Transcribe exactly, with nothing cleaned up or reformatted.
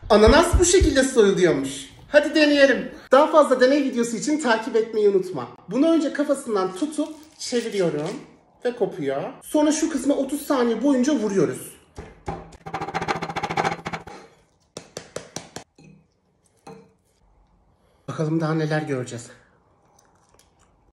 Ananas bu şekilde soyuluyormuş. Hadi deneyelim. Daha fazla deney videosu için takip etmeyi unutma. Bunu önce kafasından tutup çeviriyorum ve kopuyor. Sonra şu kısma otuz saniye boyunca vuruyoruz. Bakalım daha neler göreceğiz.